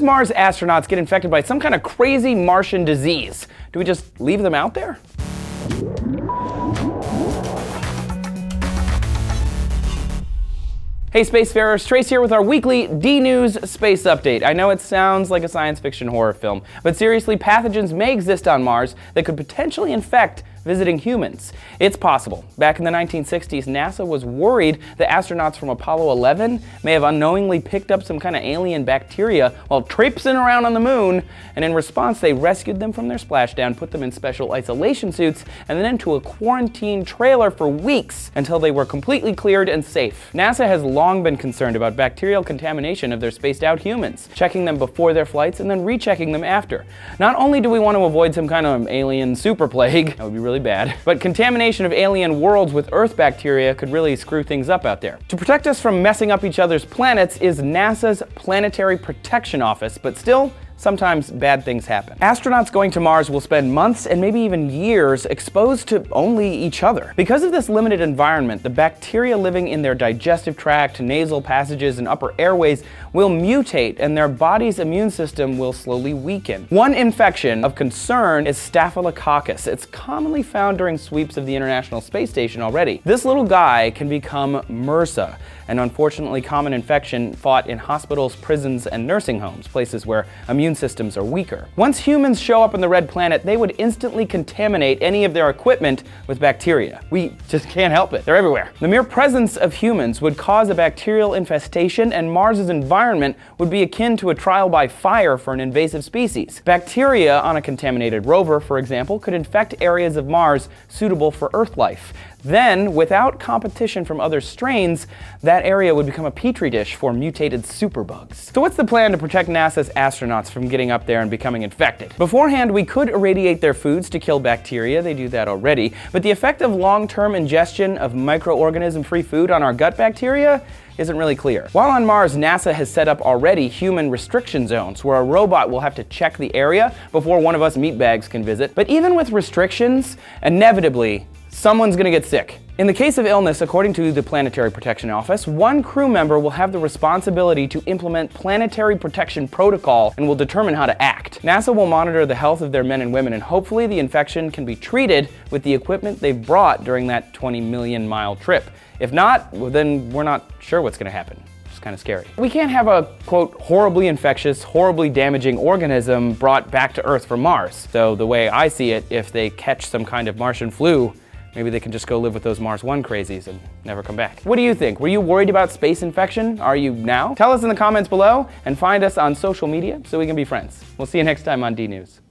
if Mars astronauts get infected by some kind of crazy Martian disease? Do we just leave them out there? Hey Spacefarers, Trace here with our weekly D-News Space Update. I know it sounds like a science fiction horror film, but seriously, pathogens may exist on Mars that could potentially infect visiting humans. It's possible. Back in the 1960s, NASA was worried that astronauts from Apollo 11 may have unknowingly picked up some kind of alien bacteria while traipsing around on the moon, and in response they rescued them from their splashdown, put them in special isolation suits, and then into a quarantine trailer for weeks until they were completely cleared and safe. NASA has long been concerned about bacterial contamination of their spaced out humans, checking them before their flights and then rechecking them after. Not only do we want to avoid some kind of alien super plague, that would be really bad, but contamination of alien worlds with Earth bacteria could really screw things up out there. To protect us from messing up each other's planets is NASA's Planetary Protection Office, but still, sometimes bad things happen. Astronauts going to Mars will spend months and maybe even years exposed to only each other. Because of this limited environment, the bacteria living in their digestive tract, nasal passages, and upper airways will mutate, and their body's immune system will slowly weaken. One infection of concern is Staphylococcus. It's commonly found during sweeps of the International Space Station already. This little guy can become MRSA, an unfortunately common infection fought in hospitals, prisons, and nursing homes, places where immune systems are weaker. Once humans show up on the red planet, they would instantly contaminate any of their equipment with bacteria. We just can't help it. They're everywhere. The mere presence of humans would cause a bacterial infestation, and Mars's environment would be akin to a trial by fire for an invasive species. Bacteria on a contaminated rover, for example, could infect areas of Mars suitable for Earth life. Then, without competition from other strains, that area would become a petri dish for mutated superbugs. So what's the plan to protect NASA's astronauts from getting up there and becoming infected? Beforehand, we could irradiate their foods to kill bacteria. They do that already. But the effect of long-term ingestion of microorganism-free food on our gut bacteria isn't really clear. While on Mars, NASA has set up already human restriction zones where a robot will have to check the area before one of us meatbags can visit. But even with restrictions, inevitably, someone's gonna get sick. In the case of illness, according to the Planetary Protection Office, one crew member will have the responsibility to implement planetary protection protocol and will determine how to act. NASA will monitor the health of their men and women, and hopefully the infection can be treated with the equipment they've brought during that 20 million mile trip. If not, well, then we're not sure what's gonna happen. It's kind of scary. We can't have a, quote, horribly infectious, horribly damaging organism brought back to Earth from Mars. So the way I see it, if they catch some kind of Martian flu, maybe they can just go live with those Mars One crazies and never come back. What do you think? Were you worried about space infection? Are you now? Tell us in the comments below and find us on social media so we can be friends. We'll see you next time on D-News.